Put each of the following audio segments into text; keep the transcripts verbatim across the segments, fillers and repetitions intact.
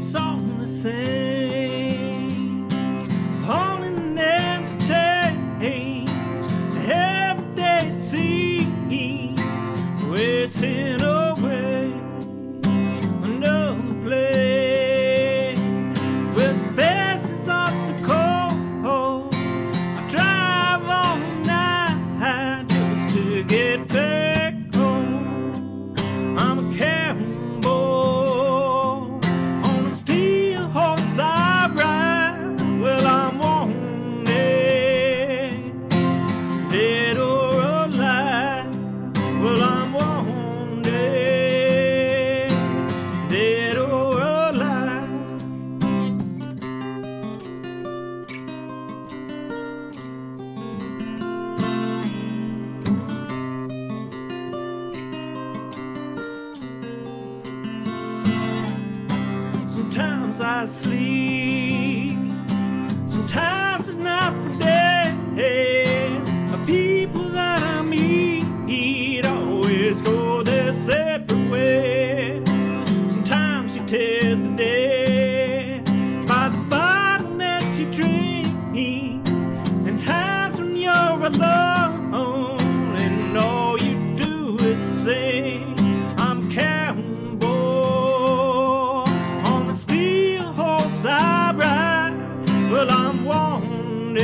it's all the same. Only the names change. Every day it seems wasting away another place where the faces are so cold. I drive all night just to get back home. I'm a cowboy on a steel horse I ride. Well, I'm wanted, dead or alive. Well, I'm wanted, dead or alive. Sometimes I sleep, sometimes it's not for days. The people that I meet always go their separate ways. Sometimes you tell the day by the bottle that you drink, and times when you're alone and all you do is sing. I'm a cowboy on a steel horse I ride. Well, I'm wanted,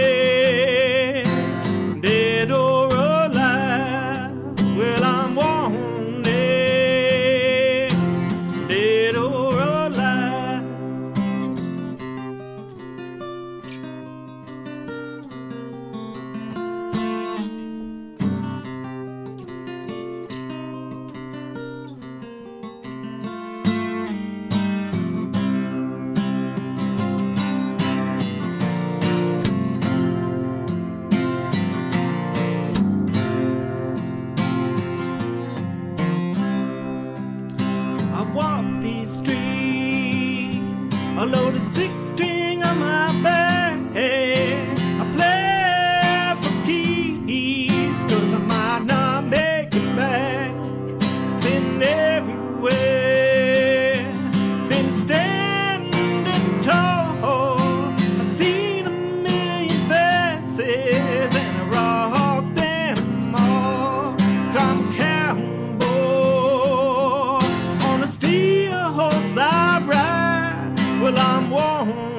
dead or alive. Well, I'm wanted, dead or alive. I walk these streets, a loaded six string on my back. I play for keys, cause I might not make it back. Been everywhere, been standing tall. I've seen a million faces and I rock them all. I'm a cowboy on a steel horse I ride. Well, I'm wanted,